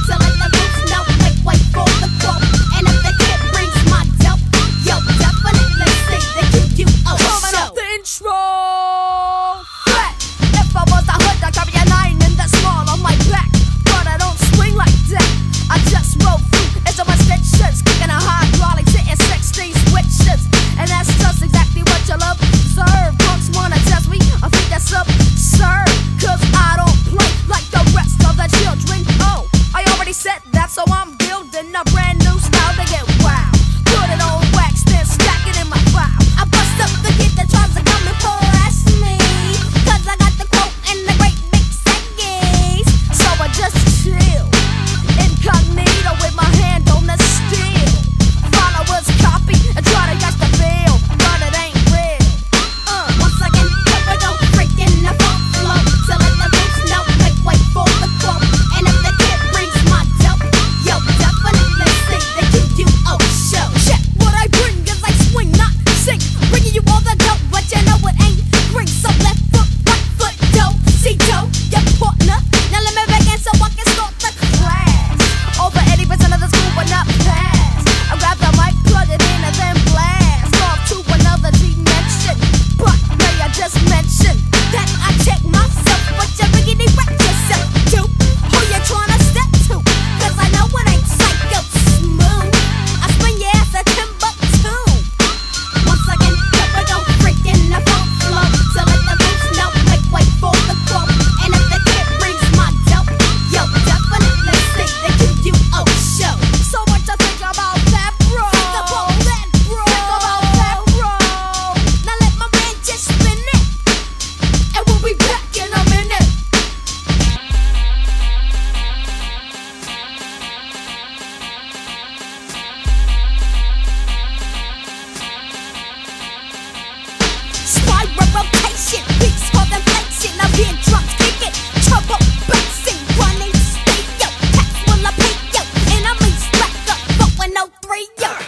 So let the roots know, wait for the quote. And if the kid brings my dope, yo, definitely see the QUO Coming show. up the intro. Flat. If I was a hood, I'd carry a 9 in that small on my back. But I don't swing like that. I just roll through into my stitches, kicking a hydraulic, hitting 60 switches. And that's just exactly what you love. Serve. Punks wanna test me, I think that's absurd. Cause I don't play like the rest of the children. Oh, I already said that, so I'm building a brand new style to get wild. Put it on wax, then stack it in my file. I bust up the kid that tries to come and harass me, cause I got the quote and the great big saggies. So I just chill, incognito with my hand on the steel. Followers copy and try to catch the bill, but it ain't real. Once again, here we go, freaking the funk flow. So let the roots know, wait for the quote. And if the kid brings my dope, yo, definitely see the QUO show. Check what I bring, cause I swing, not sing. Bringing you all the dope, but you know it ain't green. So left foot, right foot, dope, see dope, your partner. Now let me begin so I can start the Class. Over 80% of the school will not pass. I grab the mic, plug it in, and then blast off to another dimension. But may I just mention that I check myself, but you really wreck yourself, dude. Who you tryna step to? Cause I know it ain't psycho smooth. I spin your ass at Timbuktu. Once again, here we go, freaking the funk flow. So let the roots know, wait for the quote. And if the kid brings my dope, yo, definitely see the QUO show. So what you think about that, bro? Think about that, bro. Think about that, bro. Now let my man just spin it, And we'll be back in a minute. spiral rotation, beats for the flexing. I hear drums kicking, trouble bouncing, running stereo. Cats will appear, yo, enemies back up, 4 and 03, yo.